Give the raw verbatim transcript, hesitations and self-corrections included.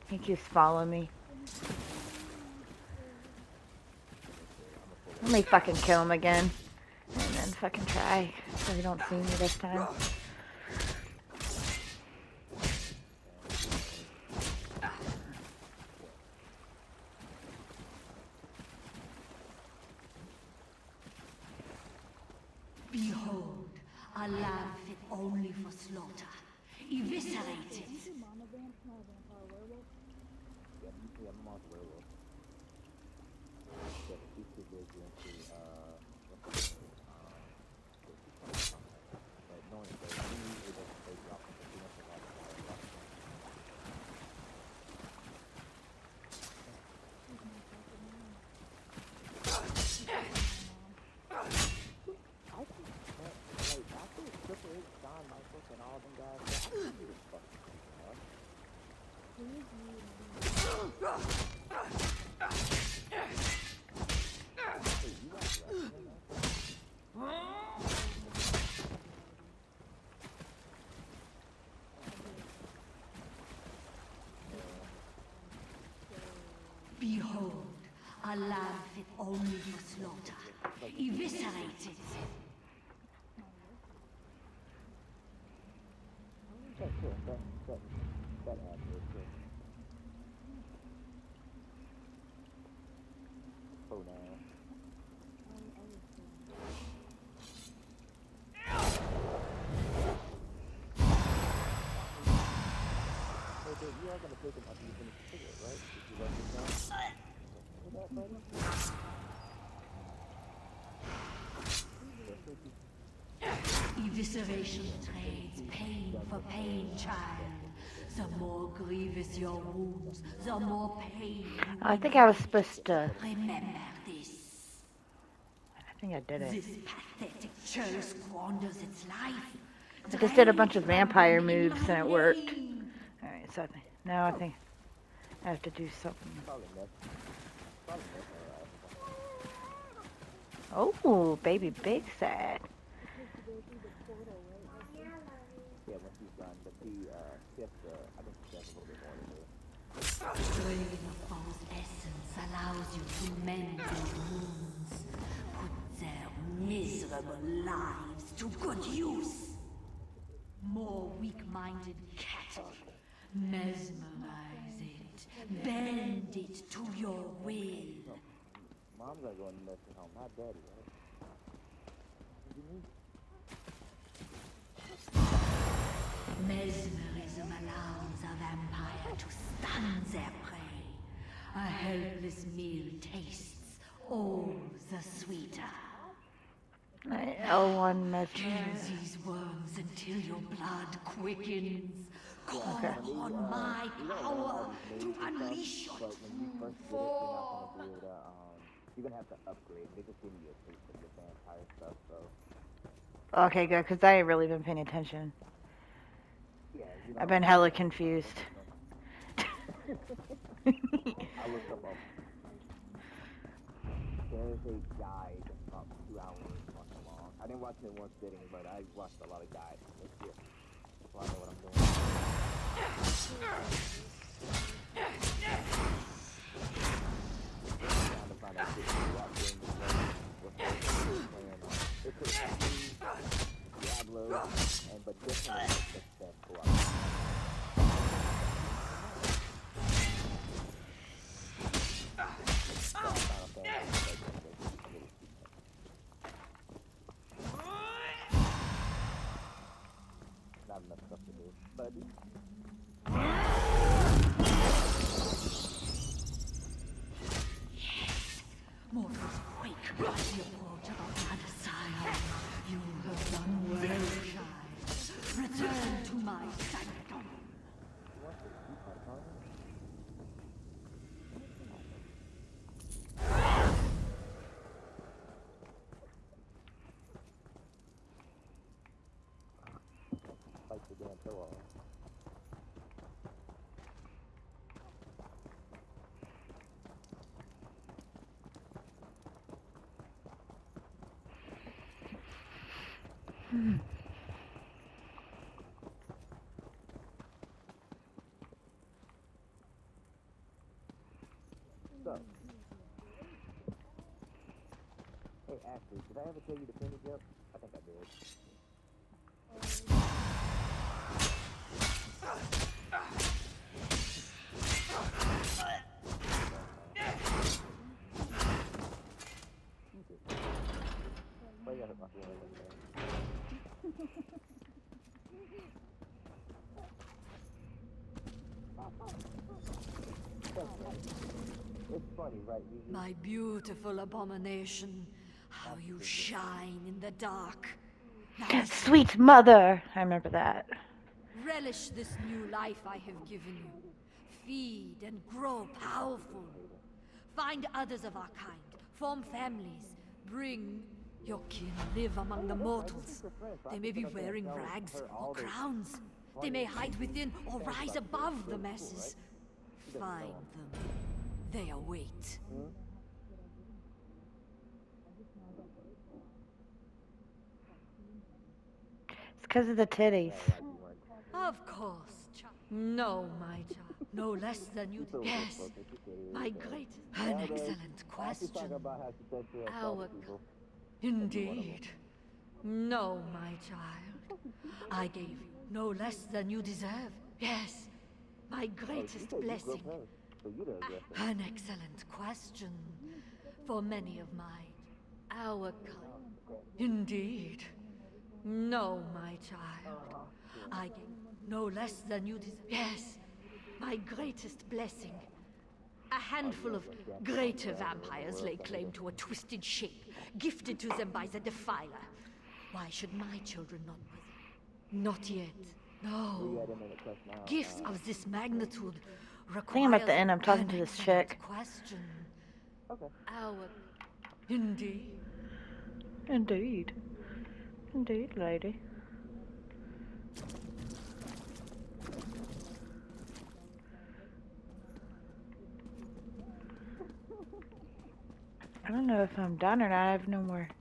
He keeps following me. Let me fucking kill him again. And then fucking try so he don't see me this time. Behold, a lamb fit only for slaughter. Eviscerate it. Behold, a lamb fit only for slaughter. Eviscerate it. You are gonna take him after you finish the cigarette, right? Did you write this down? Is that funny? Evisceration trades pain for pain, child. The more grievous your wounds, the more pain you I think I was supposed to. remember this. I think I did it. This pathetic churl squanders its life. I just did a bunch of vampire moves and it worked. Alright, so I think, now I think I have to do something. Oh, baby big sad. Yeah, when she's done, but the, uh, she has to, I think she has a little bit more to do. Drain of Bow's essence allows you to mend your wounds. Put their miserable lives to good use. More weak-minded cattle. Mesmerize it. Bend it to your will. Mom's gonna go in the nursing home, not daddy, right? What do you mean? Mesmerism allows a vampire to stun their prey. A helpless meal tastes all the sweeter. My L one mesmer. Kill these worms until your blood quickens. Call Okay. on my power to unleash your But when you first get it, you're not gonna be able to, um, you're gonna have to upgrade. They just give you a taste of the vampire stuff, so. Okay, good, because I ain't really been paying attention. Yeah, you I've know, been hella confused. I looked up a, there's a guide about two hours long. I didn't watch it in one sitting, but I watched a lot of guides. That's it. So I know what I'm doing. Trying to find out if it's what games what playing on. It could be Diablo, and but different than that co-op. Not enough stuff to do, but Mortals quake at the approach of our Messiah. You have done well, child. Return to my sanctum. like the damn pillow. Hmm. up? Hey, Ashley, did I ever tell you to penny jump? I think I did. Why you gotta hurt my feelings like that? It's funny, right? You, you, My beautiful abomination, how you shine in the dark. Now Sweet mother! I remember that. relish this new life I have given you. Feed and grow powerful. Find others of our kind. Form families. Bring your kin live among the mortals. They may be wearing rags or crowns. They may hide within or rise above the masses. Find them. They await. It's because of the titties. Of course, child. No, my child. No less than you. Yes. My great. An excellent question. Our. Indeed. No, my child. I gave you no less than you deserve. Yes. My greatest blessing. An excellent question. For many of my. Our kind. Indeed. No, my child. I gave no less than you deserve. Yes. My greatest blessing. A handful of greater vampires lay claim to a twisted shape, gifted to them by the Defiler. Why should my children not possess? Not yet. No. Gifts of this magnitude require. I think I'm at the end. I'm talking to this chick. Question. Okay. Our. Indeed. Indeed. Indeed, lady. I don't know if I'm done or not. I have no more